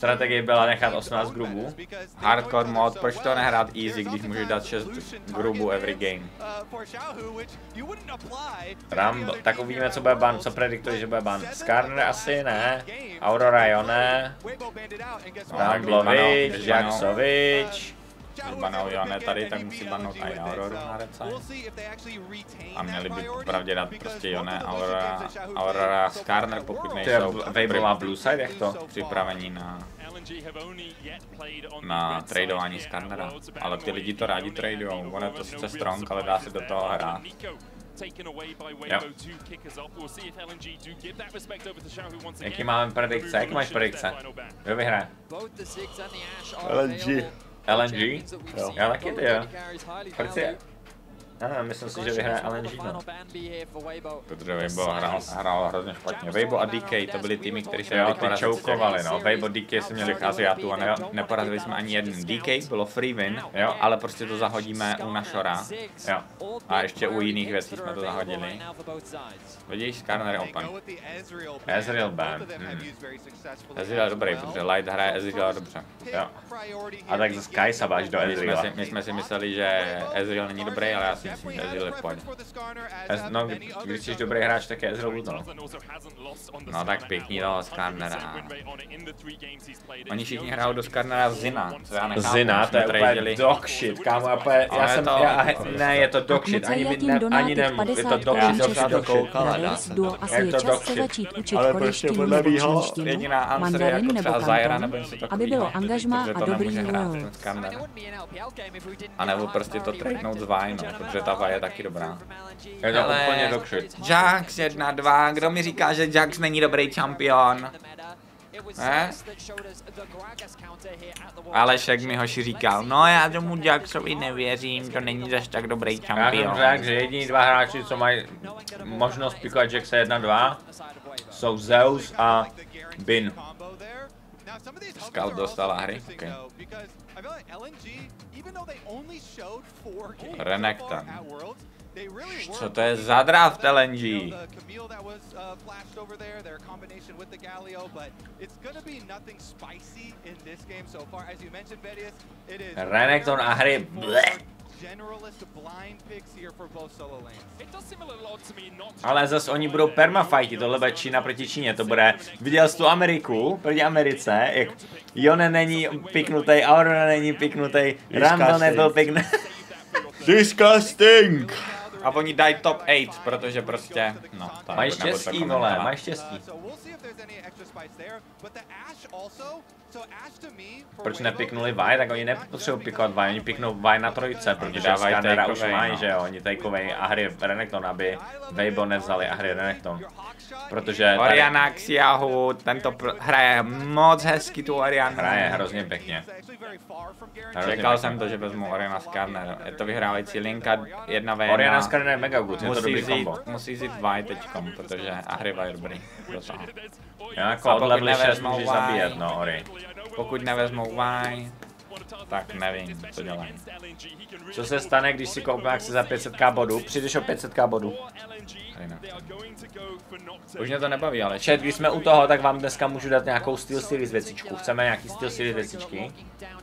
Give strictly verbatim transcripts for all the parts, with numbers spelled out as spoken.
strategie byla nechat osmnáct grubů. Hardcore mod, proč to nehrát easy, když můžeš dát šest grubů every game? Rumble, tak uvidíme, co bude ban, co prediktuje, že bude ban. Skarner asi ne, Aurora jo ne, Rumblovič, Jaxovič. Když banou Jone tady, tak musí banout i Auroru na Recaj. A měli by pravdě dát prostě Jone, Aurora, Aurora, Skarner, pokud nejsou Weibo a Blueside, jak to připravení na na tradování Skarnera. Ale ty lidi to rádi tradujou, on je to sice strong, ale dá se do toho hrát. Jo. Jaký máme predikce? Jak máš predikce? Kdo vyhraje? L N G. L N G? Jo. Já taky ty jo. Proč je? Ne, myslím si, že vyhraje L N G, no. Protože Weibo hrál, hrál hrozně špatně. Weibo a D K to byly týmy, které se měli ty čoukovali, no. Weibo, D K se měli k Aziatu a ne, neporazili jsme ani jeden. D K bylo free win, jo, ale prostě to zahodíme u Nashora, jo. A ještě u jiných věcí jsme to zahodili. Vidíš, Skarner je open. Ezreal ban. Hmm. Ezreal je dobrý, protože Light hraje Ezreal dobře, jo. A tak zase Kajsa báš do Ezreala. My jsme si mysleli, že Ezreal není dobrý, ale já si myslím, že Ezreal je pojď. No, když jsi dobrý hráč, tak je Ezreal no. No tak pěkný toho Skarnera. Oni všichni hrajou do Skarnera Zina, co já nechápu. Zina, to je úplně dog shit, kámo, já jsem, já, ne, je to dog shit, ani ne, ani ne, je to dog shit, já to koukal, asi je čas se začít učit korejštinu nebo čínštinu, mandarin nebo kanton, aby bylo angažmá a dobrý role. A nebo prostě to tradenout z Vi, no, protože ta Vi je taky dobrá. Je to úplně dog shit. Jax jedna dva, kdo mi říká, že Jax není dobrý čampion? Eh? Alešek mi hoši říkal, no já tomu Jaxovi nevěřím, to není zase tak dobrý čampion. Já jsem řekl, že jediní dva hráči, co mají možnost pikovat Jaxa jedna dva, jsou Zeus a Bin. Scout dostala hry, okay. Renekton. Co to je za draft L N G? Renekton a hry. Ale zase oni budou permafighti, tohle bude Čína proti Číně, to bude, viděl jsi tu Ameriku, proti Americe, jak Jone není piknutej, Aurora není piknutej, Rumble nebyl piknutej. Disgusting! A oni dají top osm, protože prostě, no, to mají štěstí, vole, mají štěstí. Proč nepiknuli Vi, tak oni nepotřebují pikovat Vi, oni piknou Vi na trojce, protože Skarnera už mají, že jo, oni takeaway a hry Renekton, aby Weibo nevzali a hry Renekton. Protože Orianna Xiaohu, tento hraje moc hezky tu Oriannu. Hraje hrozně pěkně. Čekal jsem to, že vezmu Orianna Skarner, je to vyhrávající linka jedna ve jedna. Orianna Skarner je mega good, je to dobrý kombo. Musí vzít Vi teďkom, protože Ahry je dobrý. Já jako od levely šest můžeš zabíjet, no Ori. Pokud nevezmou Vi, tak nevím, co dělají. Co se stane, když si koupím akci za pět set k bodů? Přijdeš o pět set k bodů. Už mě to nebaví, ale chat, když jsme u toho, tak vám dneska můžu dát nějakou Steel Series věcičku. Chceme nějaký Steel Series věcičky?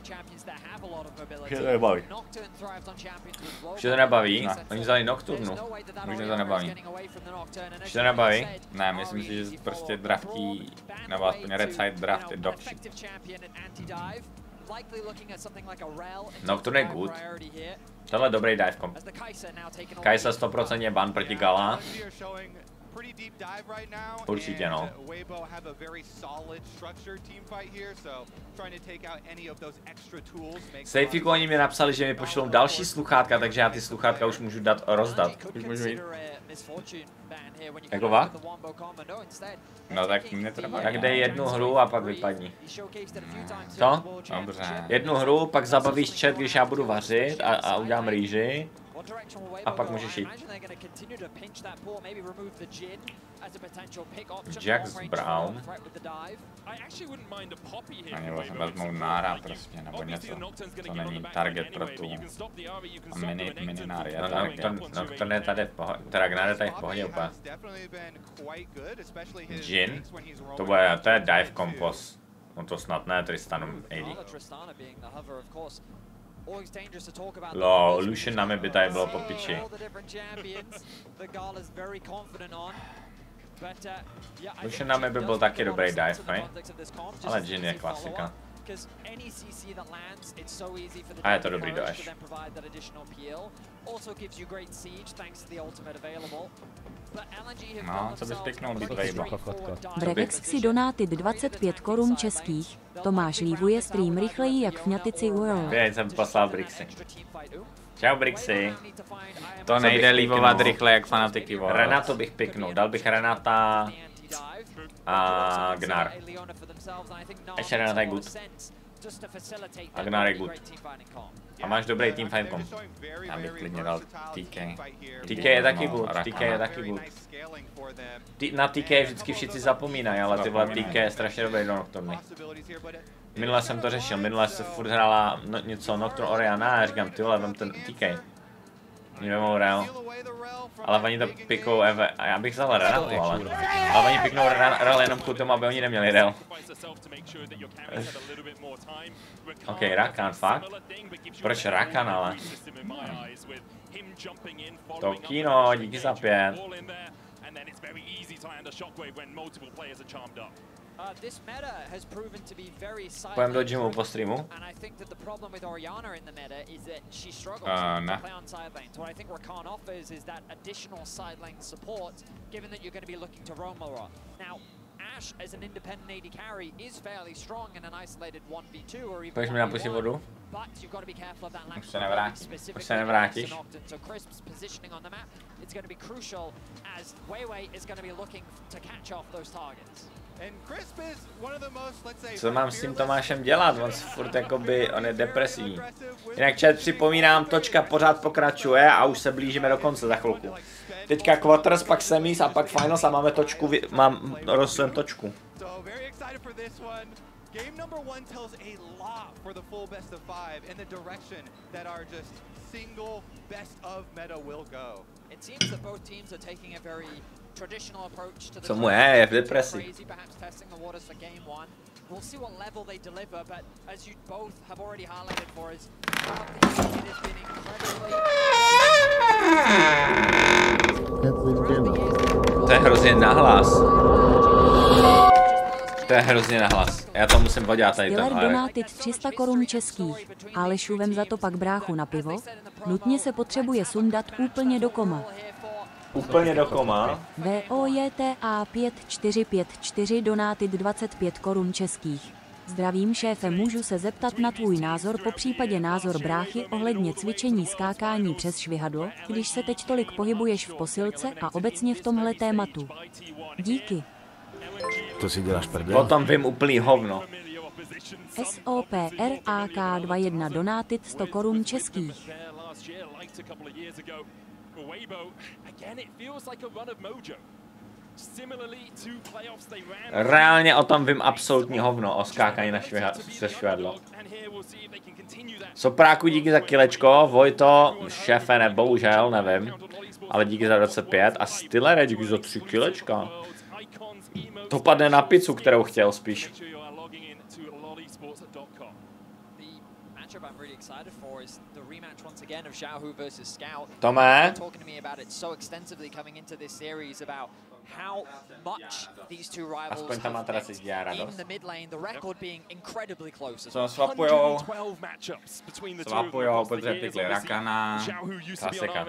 Už to nebaví. Už to nebaví? No. Oni vzali Nocturnu. Už mě to nebaví. Už to nebaví? Ne, myslím si, že prostě draftí, nebo aspoň Red Side draft je dog shit. Nocturne je good. Tohle je dobrý dive comp. Kajsa sto procent je ban proti Gala. Určitě no. Safeku oni mi napsali, že mi pošlou další sluchátka, takže já ty sluchátka už můžu dát rozdat. Už můžu jít. Jako va? No tak mě to nebaví. Tak dej jednu hru a pak vypadni. Co? Dobře. Jednu hru, pak zabavíš chat, když já budu vařit a, a udělám rýži. A pak můžeš jít. Jax Brown. A nebo se vezmou nára prostě, nebo něco, co není target pro tu. A mini, mini náry, je target. No, no, to ne tady v pohodě, teda Gnar je tady v pohodě úplně. Jin? To bude, to je dive kompos. No to snad ne, Tristanu A D. Lol, Lucian na mě by tady bylo po piči. Lucian na mě by byl taky dobrý dive, ne? Ale Jhin je klasika. A je to dobrý do Ashe. No, co bys pěknou být Weibo. Brevex si donátit dvacet pět korun českých. Tomáš lívuje stream rychleji jak Fňatici World. Já jsem poslal Brixy. Čau Brixy. To nejde lívovat rychle jak Fanatiky World. Renato bych piknul, dal bych Renata a Gnar. Ještě Renata je good. A Gnar je good. A máš dobrý team fight kom. Já bych klidně dal T K. T K je taky good, T K je taky good. Na T K vždycky všichni zapomínají, ale ty vole T K je strašně dobrý do Nocturny. Minule jsem to řešil, minule se furt hrála no, něco Nocturne Orianna a já říkám, ty vole, vem ten T K. Oni vemou Rel. Ale oni to pikou Eve, a já bych vzal Renatu, ale... Ale oni piknou Rel jenom kvůli tomu, aby oni neměli Rel. Ok, Rakan, fakt? Proč Rakan, ale? Tokino, díky za pět. Půjdem do gymu po streamu? Uh, ne. Pojď mi napustit vodu? Už se nevrátíš. Už se nevrátíš. Co mám s tím Tomášem dělat? On furt jakoby, on je depresivní. Jinak chat připomínám, točka pořád pokračuje a už se blížíme do konce za chvilku. Teďka quarters, pak semis a pak finals a máme točku, mám rozsvém točku. Game number one tells a lot for the full best of five in the direction that our just single best of meta will go. It seems that both teams are taking a very traditional approach to the. Co mu je, je v depresi. Perhaps testing the waters for game one. We'll see what level they deliver, but as you both have already highlighted for us, it has been incredibly. To je hrozně nahlas. To je hrozně nahlas. Já to musím podělat tady ten Stiller donátit tři sta korun českých. Alešu, vem za to pak bráchu na pivo. Nutně se potřebuje sundat úplně do koma. Úplně do koma. V O J T A pět čtyři pět čtyři donátit dvacet pět korun českých. Zdravím šéfe, můžu se zeptat na tvůj názor, po případě názor bráchy ohledně cvičení skákání přes švihadlo, když se teď tolik pohybuješ v posilce a obecně v tomhle tématu. Díky. To si děláš prdel? Potom vím úplný hovno. S O P R A K dvacet jedna donátit sto korun českých. Reálně o tom vím absolutní hovno, o skákání na švihadlo. Sopráku díky za kilečko, Vojto, šéfe, ne, bohužel, nevím, ale díky za dvacet pět a Stillere díky za tři kilečka. To padne na pizzu, kterou chtěl spíš. Tome? Aspoň tam má teda si dělá radost. Co swapujou? Swapujou, protože pikli Rakana, klasika.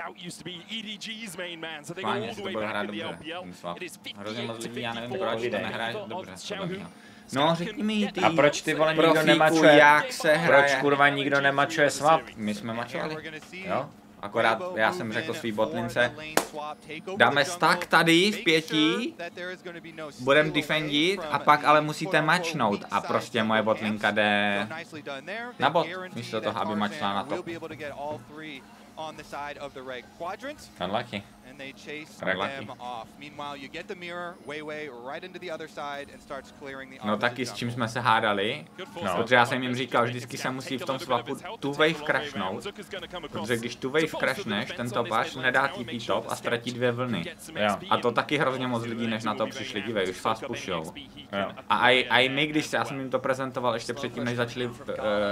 Páně, si to bude hrát dobře, ten swap. Hrozně moc lidí, já nevím, proč to nehraje dobře. No, řekni mi ty. A proč ty vole nikdo nemačuje, jak se hraje? Proč kurva nikdo nemačuje swap? My jsme mačovali, jo? Akorát já jsem řekl svý botlince, dáme stack tady v pěti, budeme defendit a pak ale musíte mačnout a prostě moje botlinka jde na bot, místo toho, aby mačla na to. Unlucky. No taky s čím jsme se hádali, no. Protože já jsem jim říkal, že vždycky se musí v tom swapu tu wave crashnout, protože když tu wave crashneš, ten topař nedá T P top a ztratí dvě vlny. Jo. A to taky hrozně moc lidí, než na to přišli, dívej, už fast pushou. Jo. A i my, když já jsem jim to prezentoval ještě předtím, než začali v, uh,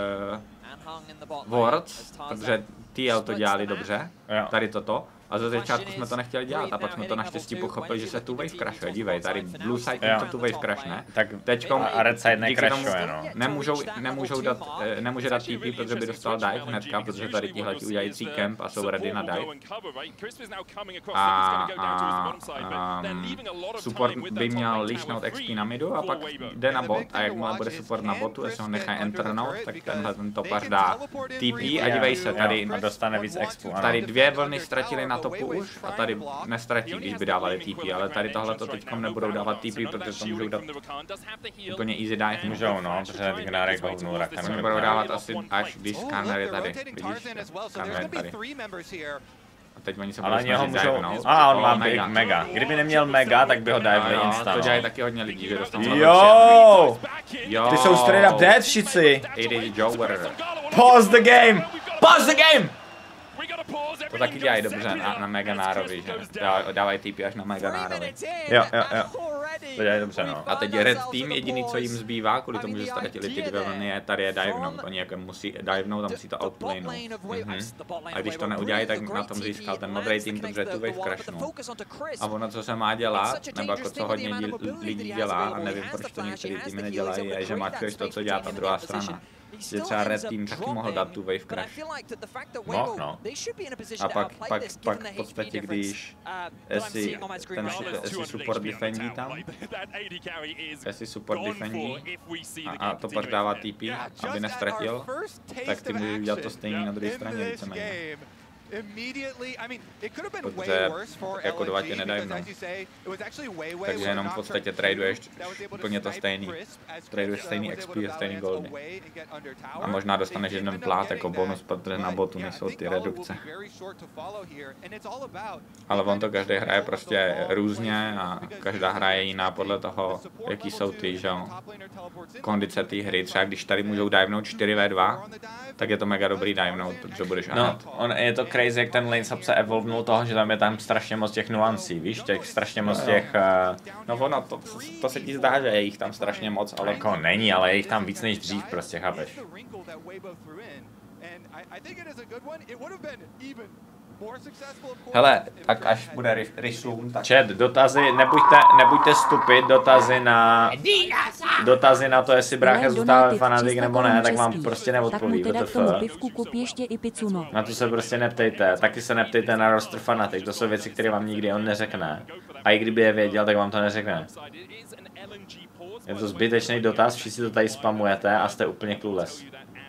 Worlds, protože T L to dělali dobře, jo. Tady toto. A za začátku jsme to nechtěli dělat a pak jsme to naštěstí pochopili, že se tu wave crashuje, dívej, tady blue side to tu wave crashne, tak teďkom a red side necrashuje, no. Nemůžou, nemůžou dát, nemůže dát T P, protože by dostal dive hnedka, protože tady tihle udělají tří camp a jsou ready na dive. A, a, a support by měl líšnout X P na midu a pak jde na bot a jakmile bude support na botu, jestli ho nechají enternout, tak tenhle ten topař dá T P a dívej se, tady dostane víc expu. Tady dvě vlny ztratili na topu už a tady nestratí, když by dávali T P, ale tady tohle to teďkom nebudou dávat T P, protože to můžou dát úplně easy dive. Můžou, no, protože Ignarek hovnul Rakan. To budou dávat asi až když Skarner je tady, vidíš? Skarner je tady. A teď oni se budou snažit divenout. A on má big mega. Kdyby neměl mega, tak by ho diveli instant. To dělají taky hodně lidí, že dostanou Jo! Ty jsou straight up dead všichni. It is Joker. Pause the game! Pause the game! To taky dělají dobře na, na Mega Nárovi, že? Dávají T P až na Mega Nárovi. Jo, jo, jo. To dělají dobře, no. A teď Red Team, jediný, co jim zbývá, kvůli tomu, že ztratili ty dvě vlny, je tady je divenout. Oni jako musí divenout a musí to outplaynout. Mhm. A když to neudělají, tak na tom získal ten modrý tým, protože tu wave crashnul. A ono, co se má dělat, nebo jako co hodně lidí dělá, a nevím, proč to některé týmy nedělají, je, že mačuješ to, co dělá ta druhá strana. Že třeba Red Team taky mohl dát tu wave crash. No, no. A pak, pak, pak v podstatě, když jestli ten jestli support defendí tam, jestli support defendí a, a to pak dává T P, aby nestratil, tak ty můžeš udělat to stejný na druhé straně víceméně. Protože jako dva tě nedajmnou. Takže jenom v podstatě traduješ úplně to stejný. Traduješ stejný X P a stejný goldy. A možná dostaneš jeden plát jako bonus, protože na botu nejsou ty redukce. Ale on to každý hraje prostě různě a každá hra je jiná podle toho, jaký jsou ty, že jo, kondice té hry. Třeba když tady můžou divenout čtyři ve dva, tak je to mega dobrý divenout, protože budeš no, on, je to crazy, jak ten lane sub se evolvnul toho, že tam je tam strašně moc těch nuancí, víš, těch strašně moc těch... Uh... No ono, to, to se ti zdá, že je jich tam strašně moc, ale jako není, ale je jich tam víc než dřív, prostě, chápeš? Hele, tak až bude Risum, tak... Chat, dotazy, nebuďte, nebuďte stupid, dotazy na... Dotazy na to, jestli brácha zůstává fanatik nebo ne, tak vám prostě neodpoví. Tak mu teda k tomu pivku kup ještě i pizzu, no. Na to se prostě neptejte, taky se neptejte na roster fanatik, to jsou věci, které vám nikdy on neřekne. A i kdyby je věděl, tak vám to neřekne. Je to zbytečný dotaz, všichni to tady spamujete a jste úplně clueless.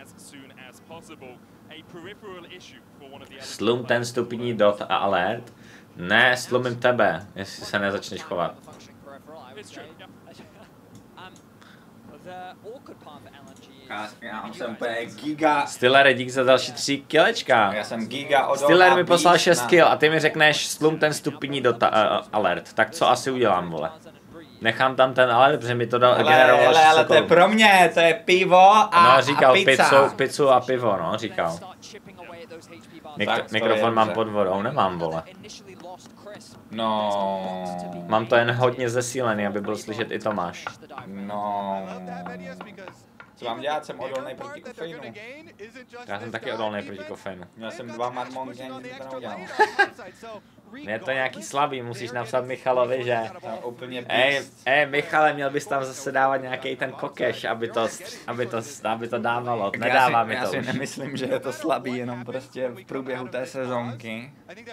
Slum ten stupní dot a alert. Ne, slumím tebe, jestli se nezačneš chovat. Já jsem úplně giga... Stiller, dík za další tři kilečka. Já jsem giga odolná. Stiller mi poslal šest kill a ty mi řekneš slum ten stupní dot uh, alert. Tak co asi udělám, vole? Nechám tam ten alert, protože mi to dal generovalo. Ale, ale to je pro mě, to je pivo a No, říkal a pizza. Pizzu, pizzu a pivo, no, říkal. Mik mikrofon mám pod vodou, nemám, vole. No. Mám to jen hodně zesílený, aby byl slyšet i Tomáš. No. Co mám dělat, jsem odolnej proti kofeinu. Já jsem taky odolnej proti kofeinu. Měl jsem dva marmonky a nic to neudělal. Je to nějaký slabý, musíš napsat Michalovi, že... Úplně Ej, ej, Michale, měl bys tam zase dávat nějaký ten kokeš, aby to, aby to, aby to dávalo. Nedává mi to Já si už. nemyslím, že je to slabý, jenom prostě v průběhu té sezónky.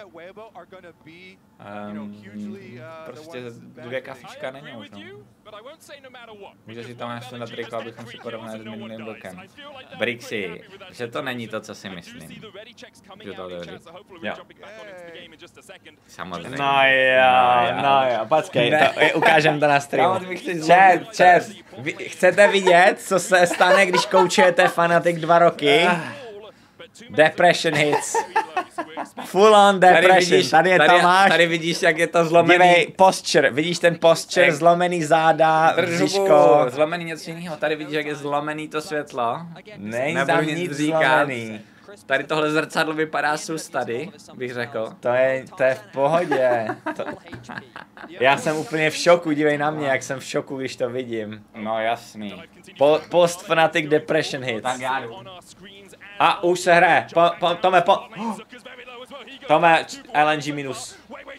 Um, prostě dvě kafička není už, no. Může si tam ještě na triko, abychom si porovnali s minulým rokem. Brixi, že to není to, co si myslím. Že to jde říct. Jo. Samozřejmě. No jo, no jo, počkej, to, ukážem to na streamu. Chat, chat, vy chcete vidět, co se stane, když koučujete Fnatic dva roky? Depression hits. Full on depression, tady, vidíš, tady je tady, Tomáš. Tady vidíš, jak je to zlomený. Dívej, posture, vidíš ten posture, jak... zlomený záda, břiško. Zlomený něco jiného, tady vidíš, jak je zlomený to světlo. Není tam nic zlomený. Tady tohle zrcadlo vypadá sus tady, bych řekl. To je, to je v pohodě. To... Já jsem úplně v šoku, dívej na mě, jak jsem v šoku, když to vidím. No jasný. Po, post Fnatic Depression hits. Tak já jdu. A už se hraje. Po, po, Tome, po... Tome, L N G minus.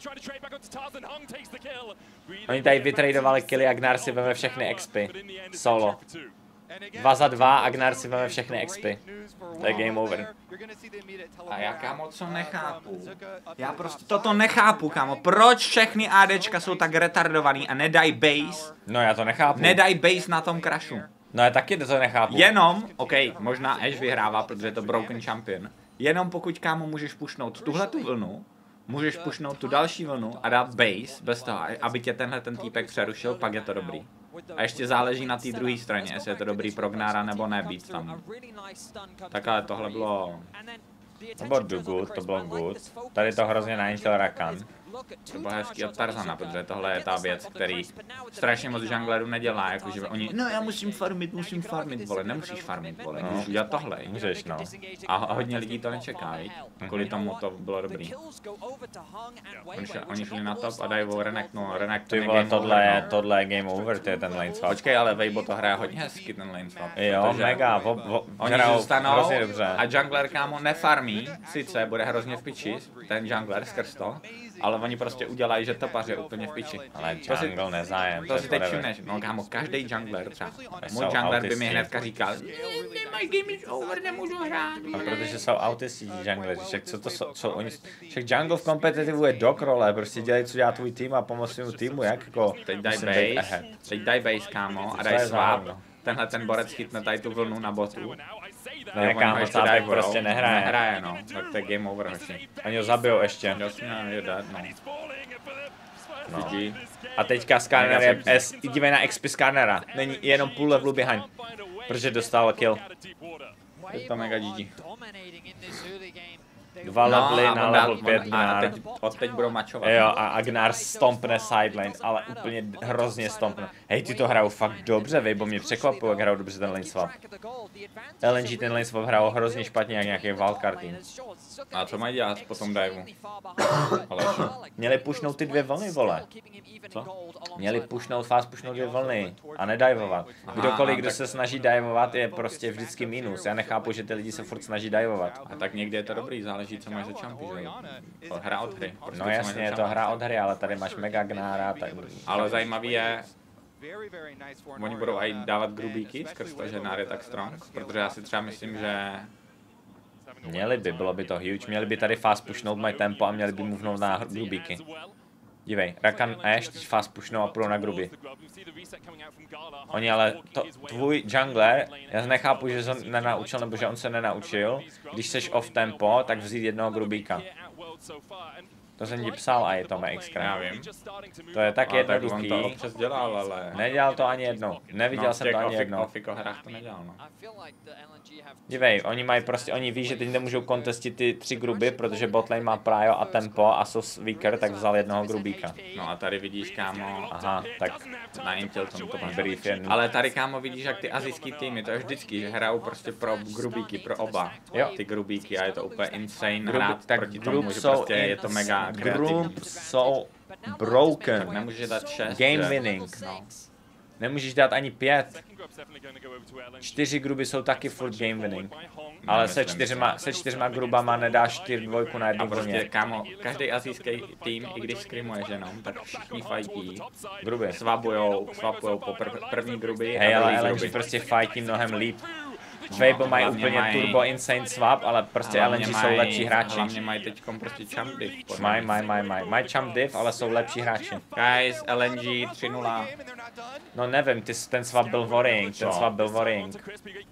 Oni tady vytradovali killy, Agnar si veme všechny expy. Solo. Dva za dva, Agnar si veme všechny expy. To je game over. A já, kámo, co nechápu? Já prostě toto nechápu, kámo. Proč všechny ADčka jsou tak retardovaný a nedají base? No já to nechápu. Nedají base na tom crashu. No já taky to nechápu. Jenom, ok, možná Ashe vyhrává, protože je to broken champion. Jenom pokud, kámo, můžeš pušnout tuhle tu vlnu, můžeš pušnout tu další vlnu a dát base bez toho, aby tě tenhle ten týpek přerušil, pak je to dobrý. A ještě záleží na té druhé straně, jestli je to dobrý pro Gnára nebo ne být tam. Tak ale tohle bylo... To bylo do good, to bylo good. Tady to hrozně nanítil Rakan. To bylo hezký od Tarzana, protože tohle je ta věc, který strašně moc junglerů nedělá, jakože oni, no já musím farmit, musím farmit, vole, nemusíš farmit, vole, no. Můžu dělat tohle. Můžeš, no. A hodně lidí to nečeká, kvůli tomu to bylo dobrý. Oni, šli, oni šli na top a dají o Renek, no Renek to Ty vole, tohle je, tohle je game over, to je ten lane swap. Počkej, ale Weibo to hraje hodně hezky, ten lane swap. Jo, mega, vo, vo, oni zůstanou a jungler, kámo, nefarmí, sice bude hrozně v piči, ten jungler skrz to, ale oni prostě udělají, že topař je úplně v piči. Ale jungle nezájem. To si teď všimneš, no kámo, každý jungler třeba. Můj jungler by mi hnedka říkal, my game is over, nemůžu hrát. A protože jsou autisti jungleri, však co to jsou, co oni, však jungle v kompetitivu je dog role, prostě dělají, co dělá tvůj tým a pomoct svému týmu, jak jako... Teď daj base, teď daj base, kámo, a daj swap. Tenhle ten borec chytne tady tu vlnu na botu. Ne, kámo, tápek prostě nehraje. Nehraje, no, tak to je game over, hoši. Oni ho zabijou ještě. Jasně, je dead, no. No. A teďka Skarner je, S, dívej na X P Skarnera, není jenom půl levelu behind, protože dostal kill. Je to mega G G. Dva no, levely na level pět Gnar. A teď, od teď budou mačovat. Jo, a Agnar stompne sidelane, ale úplně hrozně stompne. Hej, ty to hrajou fakt dobře, Weibo, mě překvapuje, jak hrajou dobře ten lane swap. L N G ten lane swap hrajou hrozně špatně, jak nějaký wildcard team. A co mají dělat po tom diveu? Měli pušnout ty dvě vlny, vole. Co? Měli pušnout, fast pušnout dvě vlny a nedivovat. Kdokoliv, kdo se snaží divovat, je prostě vždycky minus. Já nechápu, že ty lidi se furt snaží divovat. A tak někdy je to dobrý, záleží, co máš za čampy, že jo? Hra od hry. Prostě no jasně, je to hra od hry, ale tady máš mega Gnára. Tak... Ale zajímavý je, oni budou aj dávat grubíky skrz to, že Gnar je tak strong, protože já si třeba myslím, že... Měli by, bylo by to huge, měli by tady fast pushnout my tempo a měli by movnout na grubíky. Dívej, Rakan a Ashe teď fast pushnou a půjdou na gruby. Oni ale, to, tvůj jungler, já nechápu, že on nenaučil, nebo že on se nenaučil, když seš off tempo, tak vzít jednoho grubíka. To jsem ti psal a je to mé xkrát. Já vím. To je tak ale jednoduchý. Tak on to občas dělal, ale... Nedělal to ani jednou. Neviděl no, jsem to ani jednou. No, v těch hrách to nedělal, no. Dívej, oni mají prostě, oni ví, že teď nemůžou kontestit ty tři gruby, protože botlane má prio a tempo a jsou weaker, tak vzal jednoho grubíka. No a tady vidíš, kámo, aha, tak na Intel tomu to máš brief je. Ale tady, kámo, vidíš, jak ty asijský týmy, to je vždycky, že hrajou prostě pro grubíky, pro oba. Jo. Ty grubíky a je to úplně insane Grub, hrát tak proti tomu, že prostě je to mega kreativní. Group jsou broken. Tak nemůžeš dát šest. Game winning. No. Nemůžeš dát ani pět. Čtyři gruby jsou taky furt game winning. Ale se čtyřma, se čtyřma grubama nedáš čtyř dvojku na jednu a prostě, vlně. kámo, každý asijský tým, i když scrimuješ jenom, tak všichni fightí. Gruby. Swapujou, swapujou po prv, první gruby. Hej, ale L N G prostě fightí mnohem líp. Weibo mají úplně mají, turbo insane swap, ale prostě L N G jsou lepší hráči. Hlavně mají teďkom prostě champ div. Mají, mají, mají, mají. Mají champ div, ale jsou lepší hráči. Guys, L N G tři nula. No nevím, ty, ten swap byl worrying, ten swap byl worrying.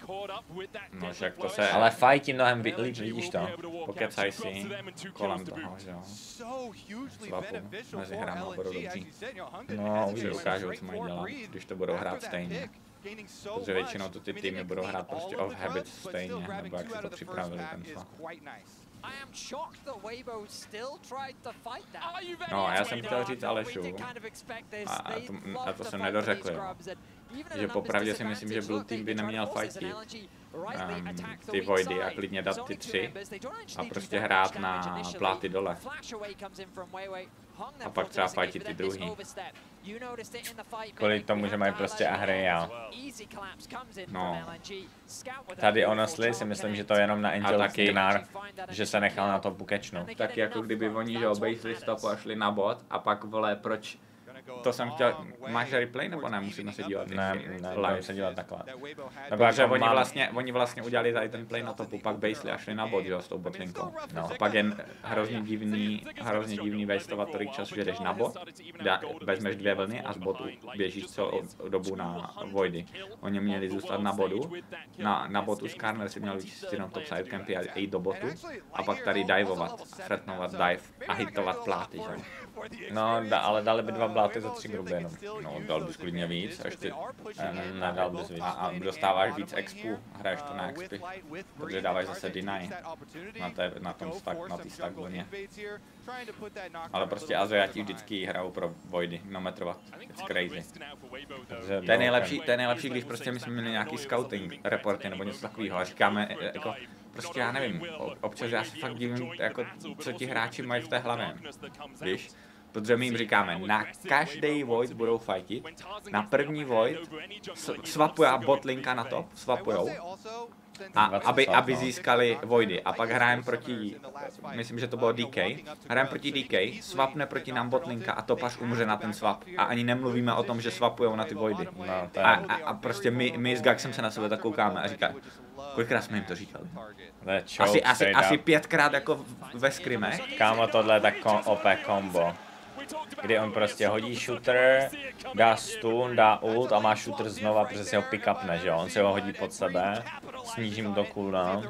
No však to se... Ale fightí mnohem líp, vidíš to. Pokecaj si kolem toho, že jo. Swapu mezi hrama budou dobří. No, už ukážou, co mají dělat, když to budou hrát stejně. Protože většinou to ty týmy budou hrát prostě off habit stejně, nebo jak si to připravili ten swap. No, já jsem chtěl říct Alešu, a, a, to, a to jsem nedořekl, že popravdě si myslím, že Blue Team by neměl fightit um, ty Voidy a klidně dát ty tři a prostě hrát na pláty dole. A pak třeba fightit ty druhý. Kvůli tomu, že mají prostě Ahriel. No. Tady honestly si myslím, že to je jenom na Angel taky, Gnar, že se nechal na to pukečnout. Taky jako kdyby oni, že obejsli stopu a šli na bot a pak vole, proč... To jsem chtěl, máš replay nebo ne, musíme se dívat? Ne, ne, live se dívat takhle. Takže oni vlastně, oni vlastně udělali tady ten play na topu, pak baseli a šli na bot, jo, s tou botlinkou. No. A pak je hrozně divný, hrozně divný wastovat tolik času, že jdeš na bot, dá, vezmeš dvě vlny a z botu běžíš celou dobu na Voidy. Oni měli zůstat na bodu, na, na botu Skarner si měl vyčistit jenom top side campy a jít do botu a pak tady divovat, threatnovat dive a hitovat pláty, že? No, da, ale dali by dva bláty za tři grubé jenom. No, dal bys klidně víc, až ty... Um, nedal bys víc. A, a dostáváš víc expu, hraješ to na expy, protože dáváš zase deny na, té, na tom stack, na tý stack vlně. Ale prostě Aziati vždycky hrajou pro Voidy, no metrovat, it's crazy. To je nejlepší, to je nejlepší, když prostě my jsme měli nějaký scouting reporty nebo něco takového a říkáme, jako, prostě já nevím, občas já se fakt divím, jako, co ti hráči mají v té hlavě, víš? Protože my jim říkáme, na každý Void budou fightit, na první Void swapuje botlinka na top, swapujou, a aby, aby získali Voidy. A pak hrajeme proti, myslím, že to bylo D K, hrajeme proti D K, swapne proti nám botlinka a topař umře na ten swap. A ani nemluvíme o tom, že swapujou na ty Voidy. No, a, a, a prostě my, my s Gaxem se na sebe tak koukáme a říká, kolikrát jsme jim to říkali? Asi, asi, asi pětkrát jako ve skrimech. Kámo, tohle je tak O P combo. Kdy on prostě hodí shooter, dá stun, dá ult a má shooter znova, protože si ho pick upne, že jo? On si ho hodí pod sebe, sníží mu to cooldown.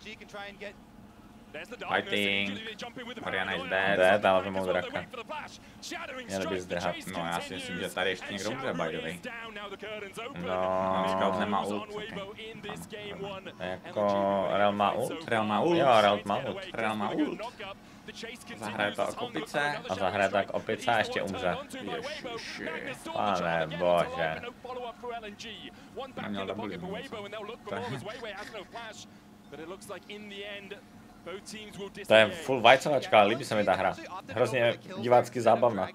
Fighting, Orianna is dead. Dead, ale to mou draka. Měli by zdrhat. No já si myslím, že tady ještě někdo umře, by the way. No, Scout nemá ult. Okay. Jako, Rel má ult? Rel má ult. Jo, Rel má ult. Rel má ult. Zahraje to jako opice. A zahraje to jako opice a ještě umře. Ježiši. Pane bože. Neměl double. To je full vajcovačka, ale líbí se mi ta hra. Hrozně divácky zábavná.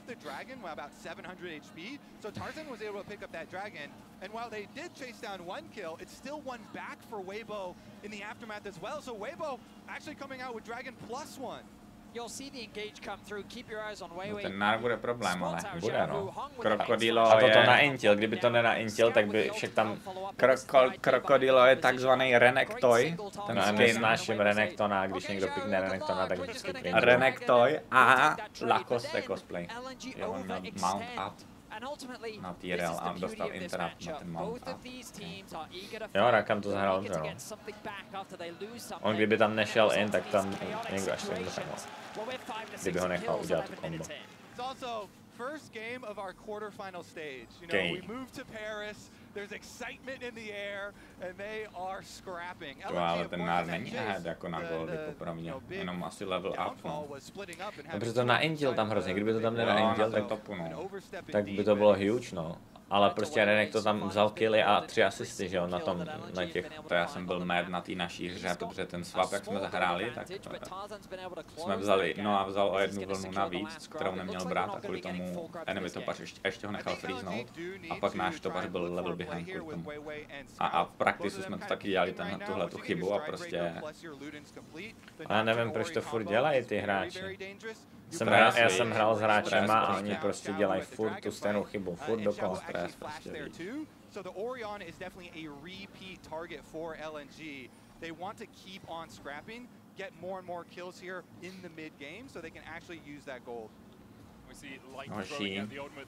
No ten Gnar bude problém, ale bude no. Krokodilo A toto je... na Intil, kdyby to nenaintil, tak by však tam... Kroko, krokodilo je takzvaný Renekton, ten No, skin. nesnáším Renektona, když někdo pikne Renektona, tak vždycky cringe. Renekton a Lacoste cosplay. Jo, on měl mount up na T R L a dostal interrupt na ten mount up. Jo, Rakan to zahrál dobře, no. On kdyby tam nešel in, tak tam někdo až tak dosáhl. Kdyby ho nechal udělat tu kombo. First game of our quarterfinal stage. You know, Okay. we moved to Paris. There's excitement in the air, and they are scrapping. To ale ten Gnar není ahead jako na goldy popravdě, jenom asi level up, no. No, protože to naintil tam hrozně, kdyby to tam Jo, nenaintil, na tak, topu, no. tak by to bylo huge, no. Ale prostě Renek to tam vzal killy a tři asisty, že jo, na tom, na těch. To já jsem byl mad na té naší hře, protože ten swap, jak jsme zahráli, tak jsme vzali, no a vzal o jednu vlnu navíc, kterou neměl brát a kvůli tomu enemy topař ještě, ještě ho nechal freeznout a pak náš topař byl level behind kvůli tomu. A, a v praktisu jsme to taky dělali tenhle, tuhle tu chybu a prostě... Ale nevím, proč to furt dělají ty hráči. Jsem Stres, hrál, já jsem hrál s hráčema a stres, oni prostě. prostě dělají furt tu stejnou chybu, furt dokola. Stres prostě, víš. So the Orion is definitely a repeat target for L N G. They want to keep on scrapping, get more and more kills here in the mid game so they can actually use that gold. Hoší.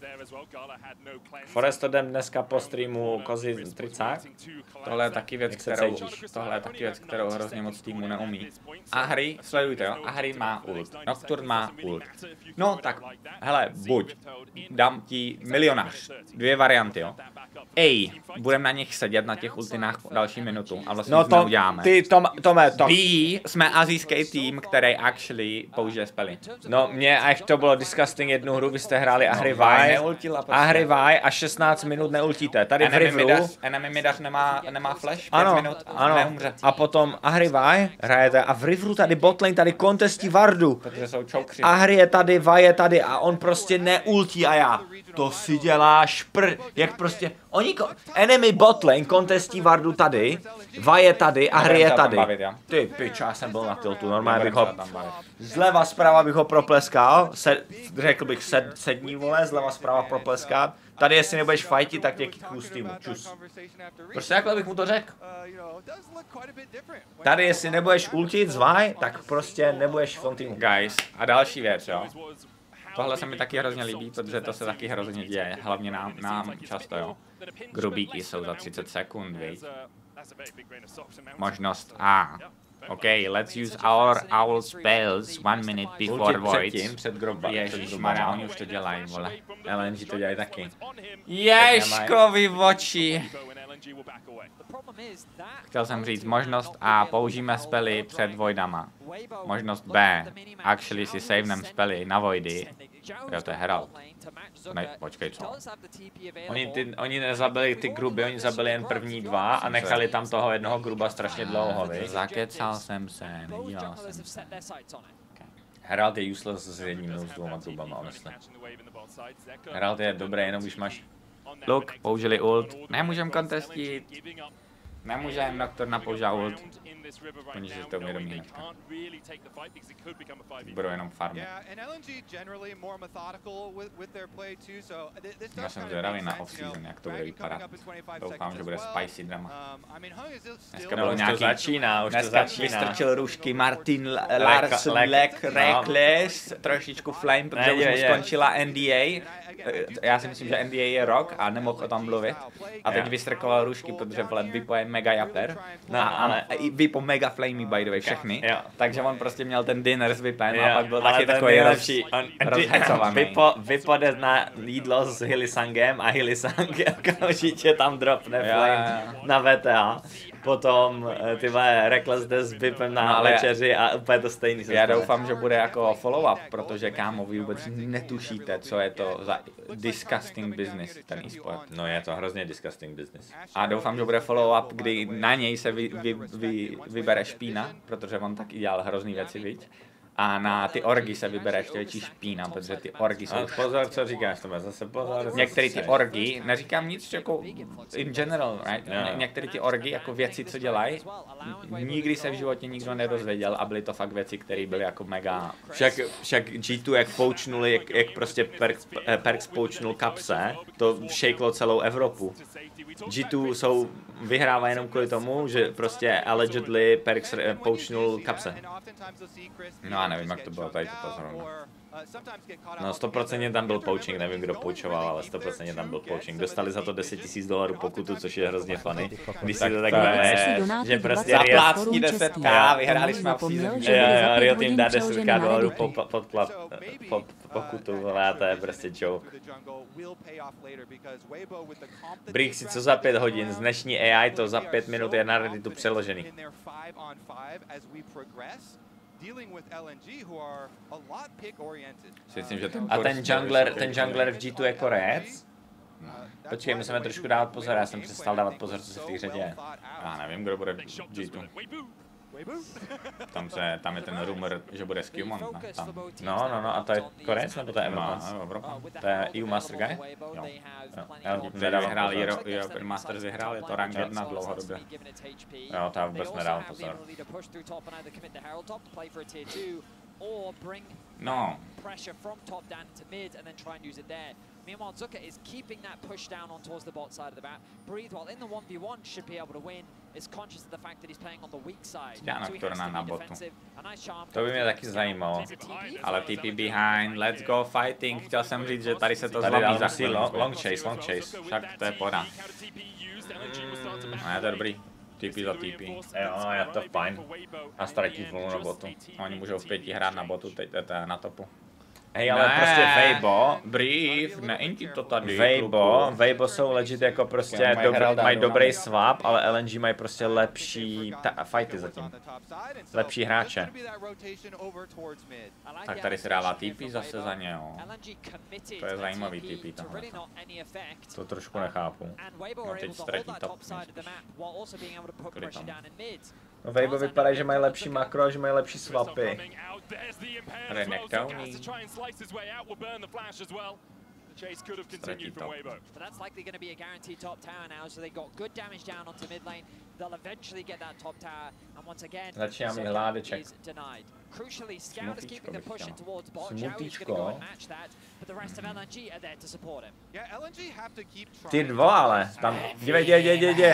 Forest jdem dneska po streamu Kozy Tricák. Tohle je taky věc, kterou, tohle je taky věc, kterou hrozně moc týmu neumí. Ahri, sledujte jo, Ahri má ult, Nocturne má ult. No tak, hele, buď dám ti milionář, dvě varianty jo. A, budeme na nich sedět na těch ultinách další minutu a vlastně no to to, neuděláme. ty, Tom, Tome, to. B, jsme azijský tým, který actually použije spely. No mě až to bylo disgusting jednu hru, vy jste hráli Ahri Vi, Ahri Vi a šestnáct minut neultíte. Tady v Riveru. Enemy Midař nemá, nemá flash, pět ano, minut, ano. neumře. A potom Ahri Vi hrajete a v Riveru tady botlane, tady kontestí Vardu. Protože jsou chokři. Ahri je tady, Vi je tady a on prostě neultí a já. To si děláš pr... Jak prostě... Oni... Ko... Enemy botlane kontestí Vardu tady, Vi je tady, Ahri je tady. Ty pič, já jsem byl na tiltu, normálně bych ho... Zleva zprava bych ho propleskal, se... řekl bych sed... sední vole, zleva zprava propleskat. Tady jestli nebudeš fightit, tak tě kiknu z týmu, čus. Prostě takhle bych mu to řekl. Tady jestli nebudeš ultit z Vi, tak prostě nebudeš v tom týmu. Guys, a další věc jo. Tohle se mi taky hrozně líbí, protože to se taky hrozně děje, hlavně nám, nám často jo. Grubíky jsou za třicet sekund, viď? Možnost A. OK, let's use our owl spells one minute before void. Předtím, před groba. Ježišmarja, oni už to dělají, vole. L N G to dělají taky. Ježkovi oči. Chtěl jsem říct možnost A, použijeme spely před voidama. Možnost B, actually si savenem spely na voidy. Jo, to je Herald. Ne, počkej, co? Oni, ty, oni nezabili ty gruby, oni zabili jen první dva a nechali tam toho jednoho gruba strašně dlouho, viď? Zakecal jsem se, nedíval jsem se. Herald je useless s jedním s dvouma grubama, honestly. Herald je dobrý, jenom když máš... Look, použili ult. Nemůžem kontestit. Nemůžem Nocturna použít ult. Oni si to uvědomí hnedka. Budou jenom farmy. Já jsem zvědavý na off-season, jak to bude vypadat. Doufám, že bude spicy drama. Dneska bylo nějaký... začíná, už to začíná. Vystrčil růžky Martin Larsson, Lek, Reckless, trošičku Flame, protože už mu skončila N D A. Já si myslím, že N D A je rok a nemohl o tom mluvit. A teď vystrkoval růžky, protože vole Vipo je mega japer. No, ale i Vipo mega flamey by the way, všechny. Takže on prostě měl ten dinner s Vipem a pak byl taky takový lepší rozhecovaný. Vipo, Vipo jde na jídlo s Hylissangem a Hylissang okamžitě tam dropne flame na V T A. Potom ty vole Reckless jde s Vipem na no, večeři a úplně to stejný. Já doufám, že bude jako follow-up, protože kámo, vy vůbec netušíte, co je to za disgusting business, ten e-sport. No je to hrozně disgusting business. A doufám, že bude follow-up, kdy na něj se vy, vy, vy, vybere špína, protože on taky dělal hrozný věci, viď? A na ty orgy se vybere ještě větší špína, protože ty orgy jsou... Pozor, co říkáš, Tome, zase pozor. Některé ty orgy, neříkám nic jako in general, right? Yeah. Některé ty orgy jako věci, co dělají, nikdy se v životě nikdo nedozvěděl a byly to fakt věci, které byly jako mega... Však, však G dva jak poučnuli, jak, jak prostě Perks, Perks poučnul kapse, to šejklo celou Evropu. G dva jsou, vyhrává jenom kvůli tomu, že prostě allegedly Perks poučnul kapse. No já nevím, jak to bylo tady to zrovna. No sto procent tam byl poaching, nevím kdo poučoval, ale sto procent tam byl poaching. Dostali za to deset tisíc dolarů pokutu, což je hrozně funny. Když si to tak veme, že prostě zaplácní deset ká, vyhráli jsme v season. Real Team dá deset ká dolarů pod pokutu, ale to je prostě joke. Brixi, co za pět hodin, z dnešní A I to za pět minut je na Redditu přeložený. A ten jungler, ten jungler v G dva je Korejec? Počkej, musíme trošku dávat pozor, já jsem přestal dávat pozor, co se v té hře děje. Já nevím, kdo bude v G dva. Tam, se, tam je ten rumor, že bude Skewman, ne? Tam. No, no, no, a to je Korejec nebo to je Evropa? No, Evropa. To je E U Master Guy? Jo. jo. Vyhrál European Masters, vyhrál, je to rank jedna dlouhodobě. Jo, to já vůbec nedávám pozor. No. Meanwhile, Zucker is keeping that push down on towards the bot side of the map. Breathe, while in the one v one, should be able to win. Dělá Nocturna na botu. To by mě taky zajímalo. Ale T P behind, let's go fighting. Chtěl jsem říct, že tady se to zlomí za chvíli. Long chase, long chase. Však to je poda. A je to dobrý. T P za T P. Jo, je to fajn. A ztratí vlnu na botu. Oni můžou v pěti hrát na botu, teď to je na topu. Hej, ale ne, prostě Weibo, Brief, ne, to tady. Weibo, Weibo jsou legit jako prostě, dobrý, mají dobrý swap, ale L N G mají prostě lepší ta, fighty zatím. Lepší hráče. Tak tady se dává T P zase za ně, jo. To je zajímavý T P tohle. To trošku nechápu. No teď ztratí top. No Weibo vypadá, že mají lepší makro a že mají lepší swapy. Renektonný. Chase could have continued from Weibo. But that's likely going to be a guaranteed top tower now, so they got good damage down onto mid lane. They'll eventually get that top tower, and once again, is denied. Crucially, Scout is keeping the push in towards bot. Zhao is going to go and match that, but the rest of L N G are there to support him. Yeah, L N G have to keep trying. Ty dva ale, tam, dívej, dívej, dívej, dívej.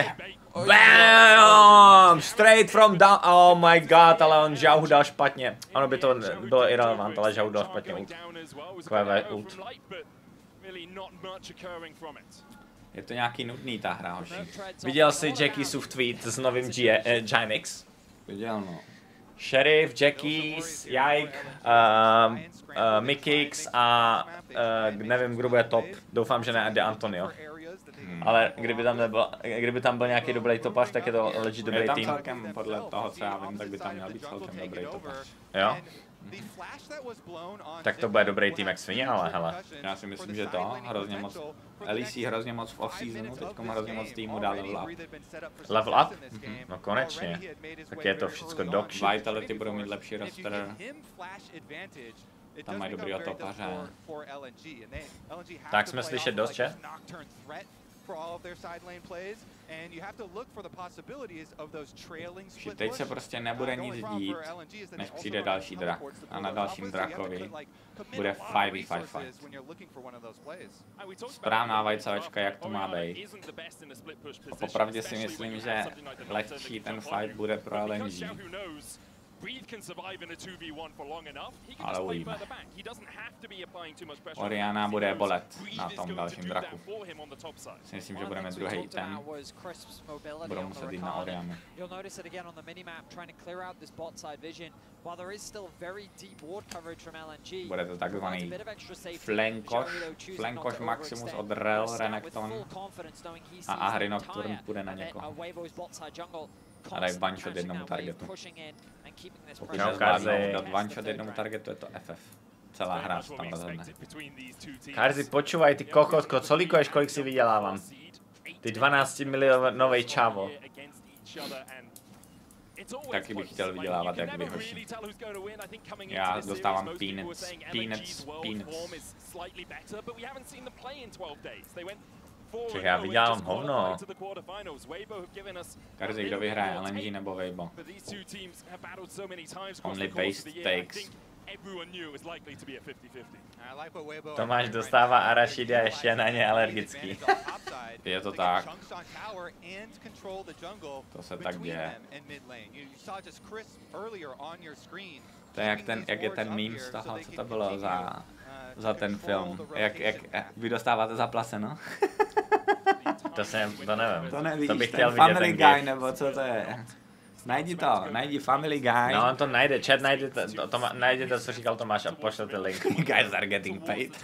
Bam! Straight from down, oh my god, ale on Zhao dal špatně. Ono by to bylo irrelevant, ale Zhao dal špatně ult. Q V ult. Je to nějaký nudný ta hra, hoši. Viděl jsi Jackiesův tweet s novým Ginix? Viděl, no. Sheriff, Jackies, Jike, uh, uh, Mikix a uh, nevím, kdo bude top. Doufám, že ne De Antonio. Hmm. Ale kdyby tam, nebyl, kdyby tam byl nějaký dobrý topař, tak je to legit dobrý tým. Je tam celkem, podle toho, co já vím, tak by tam měl být celkem dobrý topař. Jo? Tak to bude dobrý tým jak svině, ale hele. Já si myslím, že to hrozně moc, L E C hrozně moc v off-seasonu, teďko hrozně moc týmu dá level up. Level up? Mm-hmm. No konečně. Tak je to všecko dog shit. Vitality budou mít lepší roster. Tam mají dobrýho topaře. Tak jsme slyšet dost, že? Teď se prostě nebude nic dít, než přijde další drak. A na dalším drakovi bude five v five fight. Správná vajcovačka, jak to má být. A popravdě si myslím, že lehčí ten fight bude pro L N G. Ale uvidíme. Oriana bude bolet na tom dalším draku. Si myslím, že budeme druhý item. Budou muset jít na Orianu. Bude to takzvaný flankoš, flankoš Maximus od Rel, Renekton a Ahri Nocturne půjde na někoho. A dají one shot jednomu targetu. Pokud nezvládnou dát one shot jednomu targetu, je to F F. Celá hra se tam rozhodne. Karzi, počúvaj, ty kokotko, co líkuješ, kolik si vydělávám? Ty dvanáct milionovej čavo. Taky bych chtěl vydělávat jak vy, hoši. Já dostávám peanuts, peanuts, peanuts. Čech, já vydělám hovno. Karzi, kdo vyhraje, L N G nebo Weibo? Only base takes. Tomáš dostává arašidy a ještě na ně alergický. Je to tak. To se tak děje. To je jak, ten, jak je ten meme z toho, co to bylo za, za ten film. Jak, jak vy dostáváte zaplaceno? To jsem, to nevím. To nevíš, to bych ten chtěl vidět Family ten Guy, nebo co to je? Najdi to, najdi Family Guy. No on to najde, chat najde to, to, to najde to, co říkal Tomáš a pošlete link. Guys are getting paid.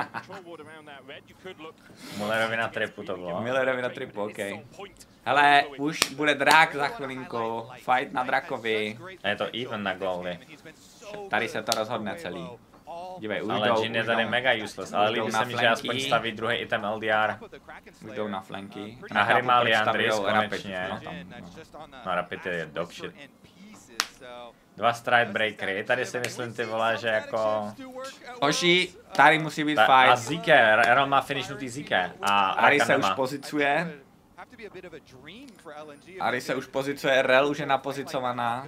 Mullerovi na tripu to bylo. Mullerovi na tripu, ok. Hele, už bude drak za chvilinku, fight na drakovi. A je to even na goalie. Tady se to rozhodne celý. Dívej, už ale jdou, Jin je už tady jdou, mega useless, ale líbí se mi, že aspoň staví druhý item L D R. Už jdou na flanky. A hry má Liandris Rapid. konečně. No, tam, no. No Rapid je dog shit. Dva stride breakery, tady si myslím ty vole, že jako... Hoši, tady musí být Ta, fight. a Zike, Rel má finishnutý Zike. A Ari se už pozicuje. Ari se už pozicuje, Rel už je napozicovaná.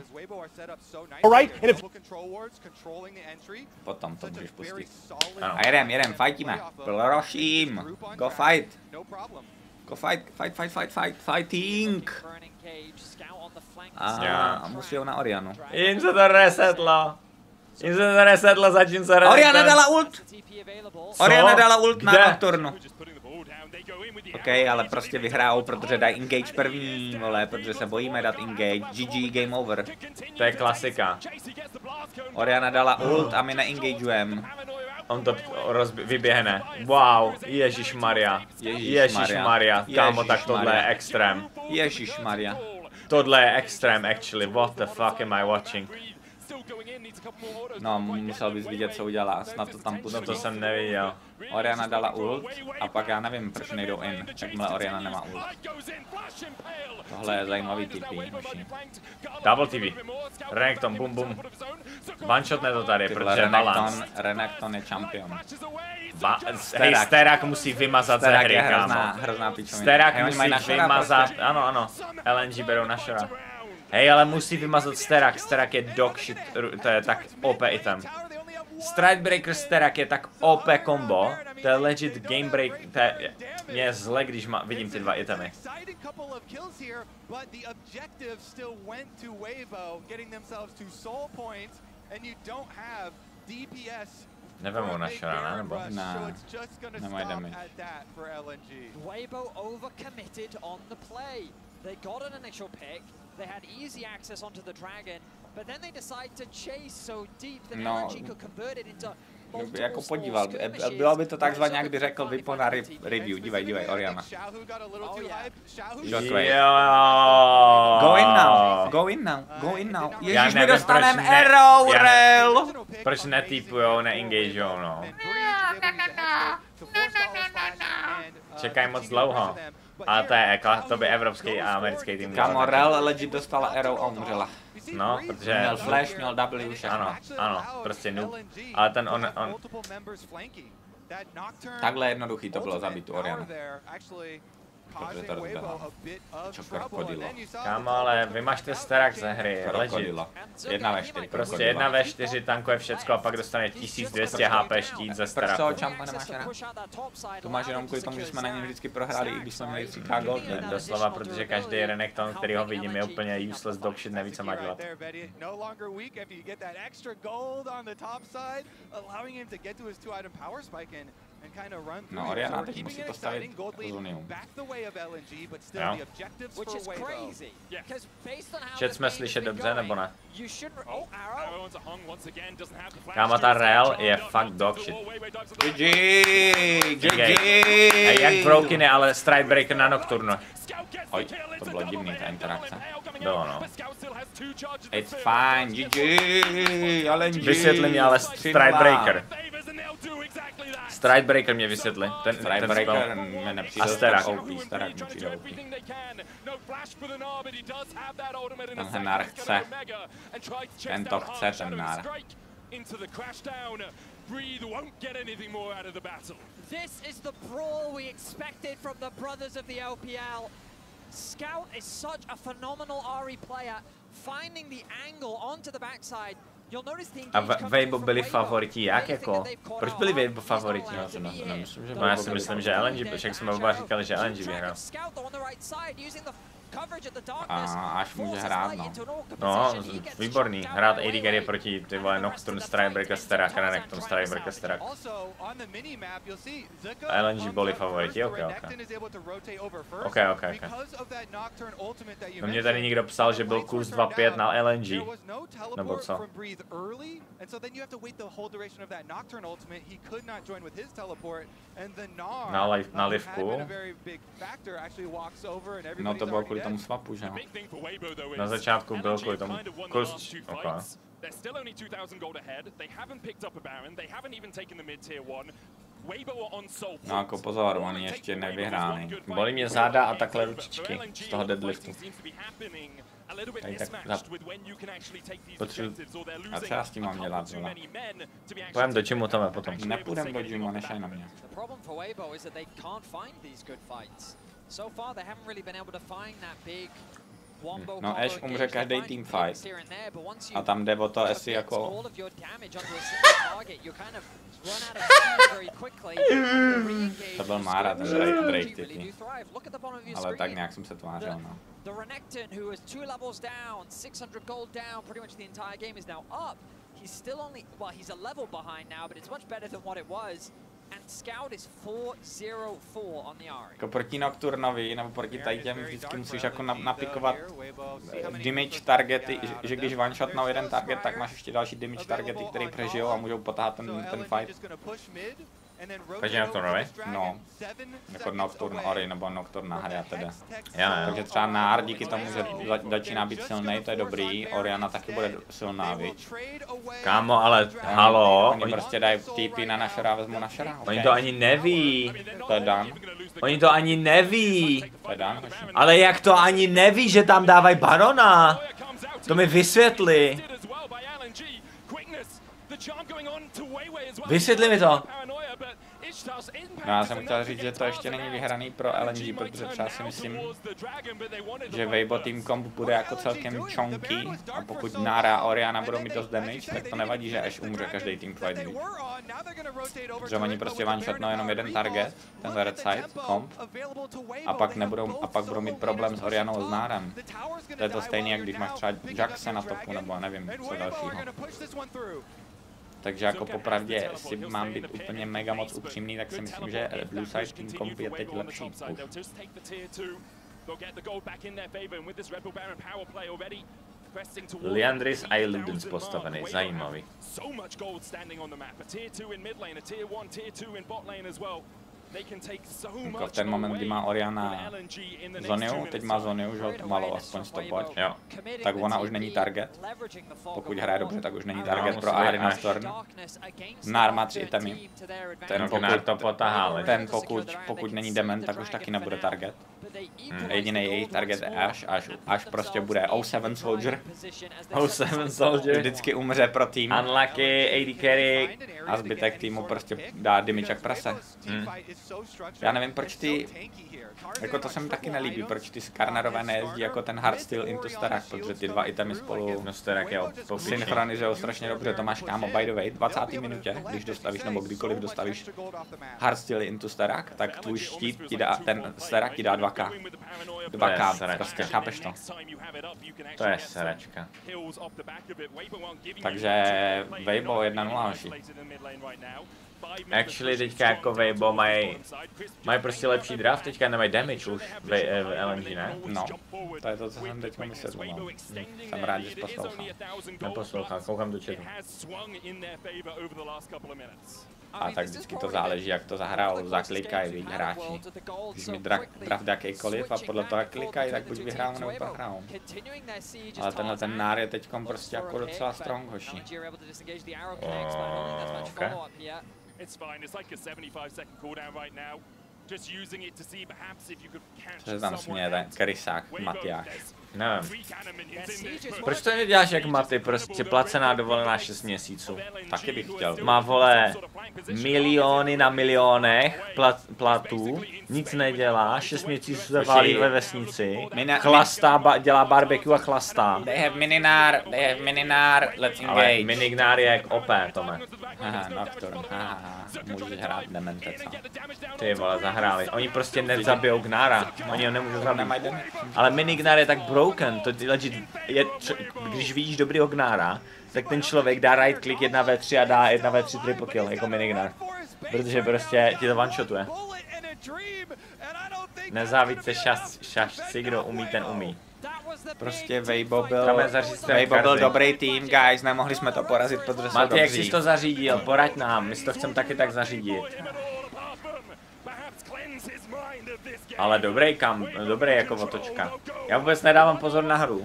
Potom to můžeš pustit. Ano. A jedem, jedem, fightíme. Prosím, go fight. Jako fight, fight, fight, fight, fight, fighting. A musí ho na Orianu. Jim se to resetlo. Jim se to resetlo, zatímco resetlo. Oriana dala ult. Oriana dala ult na Nocturnu. OK, ale prostě vyhrajou, protože dají engage první, vole, protože se bojíme dát engage. G G, game over. To je klasika. Oriana dala ult a my neengagujeme. On to vyběhne. Wow, ježišmarja. Ježišmarja. Kámo, tak tohle je extrém. Ježišmarja. Tohle je extrém, actually. What the fuck am I watching? No, musel bys vidět, co udělá, snad to tam pustí. No to jsem neviděl. Oriana dala ult a pak já nevím, proč nejdou in, jakmile Oriana nemá ult. Tohle je zajímavý T P. Double T V. Renekton, bum bum. One-shotne to tady, protože balans. Renekton je champion. Ba hej, Sterak musí vymazat ze hry, kámo. Hrozná pičovina. Sterak musí vymazat, ano, ano. L N G berou na Shora. Hej, ale musí vymazat Sterak, Sterak je dog shit, to je tak O P item. Stridebreaker Sterak je tak O P combo, to je legit game break, to je, mě je zle, když ma, vidím ty dva itemy. Nevemu na Shora, ne? Nebo? Ne, nemají damage. They got an initial pick, they had easy access onto the dragon, but then they decide to chase so deep that no, L N G could convert it into multiple jako podíval, bylo by to takzvaně, jak by řekl Vipo na review, dívej, dívej, Oriana. Go in now, go in now, go in now. Ježiš, my dostaneme arrow, rel! Proč netýpujou, neengagujou, no? Čekaj moc dlouho. Ale to je jako, to by evropský a americký tým. Kámo, Rel legit dostala arrow a umřela. No, protože... Měl flash, měl W, všechno. Ano, ano, prostě noob. Ale ten on, on... Takhle jednoduchý to bylo zabít tu Orianu. Protože to rozběhla. Čo krokodilo. Kámo, ale vymažte Sterak ze hry, legit. Jedna ve čtyři. Prostě jedna ve čtyři tankuje všecko a pak dostane tisíc dvě stě H P štít ze Steraku. Proč toho Champa nemáš rád? To máš jenom kvůli tomu, že jsme na něm vždycky prohráli, i když jsme měli tři K gold. Doslova, protože každý Renekton, který ho vidím, je úplně useless dog shit, neví co má dělat. No, Oriana teď musí postavit Zonium. Jo. Chat jsme slyšet dobře, nebo ne? Kámo, ta Rel je fakt dog shit. G G! G G! Ej, jak broken je, ale Stridebreaker na Nocturnu. Oj, to bylo divný, ta interakce. Bylo, no. It's fine, G G! L N G! Vysvětli mi ale Stridebreaker. Stridebreaker mě vysvětli. Ten, Stridebreaker mě nepřijde Sterak. O P, Sterak mi přijde O P. Ten Henar chce. Ten to chce, ten Henar. This is the brawl we expected from the brothers of the L P L. Scout is such a phenomenal R E player, finding the angle onto the backside. A Weibo byli favoriti, jak jako? Proč byli Weibo favoriti? Já, ne, nemyslím, že no, já si myslím, že L N G, však jsme oba říkali, že L N G vyhrál. A až může hrát, no. No, výborný. Hrát A D carry proti ty vole Nocturne, Stridebreaker, Sterak a Renekton, Stridebreaker, Sterak. L N G byli favoriti, ok, ok. Ok, ok, ok. No mě tady někdo psal, že byl kurz dva pět na L N G. Nebo co? Na, live, na livku? No to bylo kvůli tomu swapu, že? Na začátku byl kvůli tomu kurz. Okay. No jako pozor, on je ještě nevyhráný. Bolí mě záda a takhle ručičky z toho deadliftu. Tady tak za... Potřebuji... A co já s tím mám dělat, zvola? Půjdem do gymu tam potom. Nepůjdem do gymu, nešaj na mě. No Ash umře každý teamfight. A tam jde o to, jestli jako... To byl Mara, ten Drake, Drake typí. Ale tak nějak jsem se tvářil, no. The Renekton, who was two levels down, six hundred gold down, pretty much the entire game is now up. He's still only, well, he's a level behind now, but it's much better than what it was. And Scout is four zero four on the Ahri. Jako proti Nocturnovi, nebo proti tady těm vždycky musíš jako napikovat damage targety, že když one shot na jeden target, tak máš ještě další damage targety, který přežijou a můžou potáhat ten, ten fight. Proti Nocturnovi? No, jako Nocturn Ori nebo Nocturna hry a teda. Takže třeba Nár díky tomu, že začíná být silnej, to je dobrý, Oriana taky bude silná, viď? Kámo, ale halo. Oni, oni prostě dají T P na našera a vezmu našera. Okay. Oni to ani neví. To je dan. Oni to ani neví. To je dan. Ale jak to ani neví, že tam dávají Barona? To mi vysvětli. Vysvětli mi to. No já jsem chtěl říct, že to ještě není vyhraný pro L N G, protože třeba si myslím, že Weibo Team Comp bude jako celkem chonky a pokud Nara a Oriana budou mít dost damage, tak to nevadí, že Ash umře každý team fight. Že oni prostě one shotnou jenom jeden target, ten red side, comp, a pak, nebudou, a pak budou mít problém s Orianou a s Nárem. To je to stejné, jak když máš třeba Jaxe na topu, nebo nevím, co dalšího. Takže jako popravdě, jestli mám být úplně mega moc upřímný, tak si myslím, že Blue Side Team Comp je teď lepší. Liandry's Islandens postavený, zajímavý. Jako v ten moment, kdy má Oriana Zoniu, teď má Zoniu, že tu malou aspoň stopovat, jo. Tak ona už není target. Pokud hraje dobře, tak už není target pro Ahri na Storm. Nár má tři itemy. Ten pokud, to potaháli. ten pokud, pokud není dement, tak už taky nebude target. Hmm. Jediný její target je Ash, až, až prostě bude O sedm Soldier. O sedm Soldier. Vždycky umře pro tým. Unlucky, A D carry. A zbytek týmu prostě dá damage jak prase. Hmm. Já nevím, proč ty, jako to se mi taky nelíbí, proč ty Skarnerové nejezdí jako ten Hardstyle into Starak, protože ty dva itemy spolu no, Starak je synchronizujou strašně dobře, to máš kámo, by the way, dvacáté minutě, když dostavíš, nebo kdykoliv dostavíš Hardstyle into Starak, tak tvůj štít ti dá, ten Starak ti dá dva K. dva K, prostě, chápeš to? To je sračka. Takže Weibo jedna nula hoši. Actually teďka jako Weibo mají maj prostě lepší draft, teďka nemají damage už v, v L N G, ne? No, to je to, co jsem teďka myslel, no. Jsem rád, že jsi poslouchal. Neposlouchal, koukám do chatu. A tak vždycky to záleží, jak to zahrajou, zaklikají, víc hráči. Když mi draft jakýkoliv a podle toho, jak klikají, tak buď vyhrál, nebo prohrál. Ale tenhle ten Nár je teďkom prostě jako docela strong, hoši. Oh, okay. Co se tam směje, ten Krysák, Matyáš. Nevím. Proč to neděláš jak Maty, prostě placená dovolená šest měsíců? Taky bych chtěl. Má vole miliony na milionech plat, platů, nic nedělá, šest měsíců se válí ve vesnici, chlastá, ba, dělá barbecue a chlastá. They have Mininár, they have Mininár, let's engage. Ale Minignár je jak O P, Tome. Haha, Nocturne, haha, můžeš hrát Dementece. Ty vole, zahráli. Oni prostě nezabijou Gnára, oni ho nemůžou zabít. Ale Minignár je tak broken, to legit je, když vidíš dobrýho Gnára, tak ten člověk dá right click jedna V tři a dá jedna V tři triple kill jako Minignár. Protože prostě ti to one shotuje. Nezávidce šašci, kdo umí, ten umí. Prostě Weibo byl, Weibo byl dobrý tým, guys, nemohli jsme to porazit, protože jsou Maty, jak dobří. jsi to zařídil, poraď nám, my si to chceme taky tak zařídit. Ale dobrý kam, dobrý jako otočka. Já vůbec nedávám pozor na hru.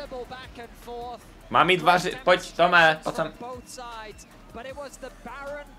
Mám jít vařit, pojď Tome, pojď sem.